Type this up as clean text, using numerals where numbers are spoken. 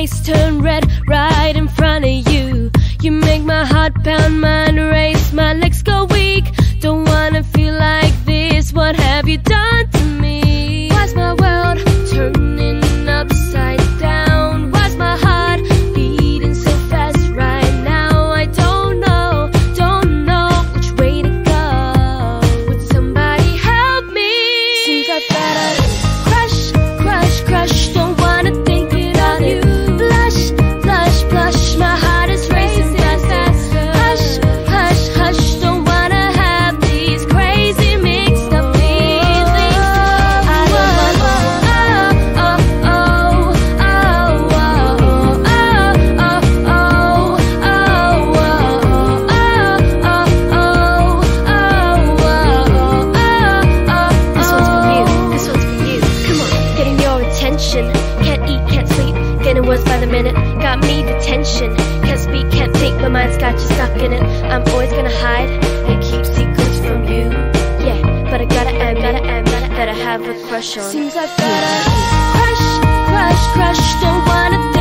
face turn red right in front of you. You make my heart pound, mind race, my legs go weak. Don't wanna feel like this, what have you done to me? Why's my world turning upside down? Why's my heart beating so fast right now? I don't know which way to go. Would somebody help me? Seems I've gotta crush, crush, crush. Don't wanna think it of you. Blush, blush, blush. My heart is racing faster. Hush, hush, hush. Don't wanna have these crazy mixed up feelings. I don't want This one's for you. This one's for you. Come on, getting your attention. Can't eat, can't sleep, getting worse by the minute. Got me the tension. Can't speak, can't think, my mind's got you stuck in it. I'm always gonna hide and keep secrets from you. Yeah, but I gotta admit that I have a crush on. Seems I've gotta crush, crush, crush. Don't wanna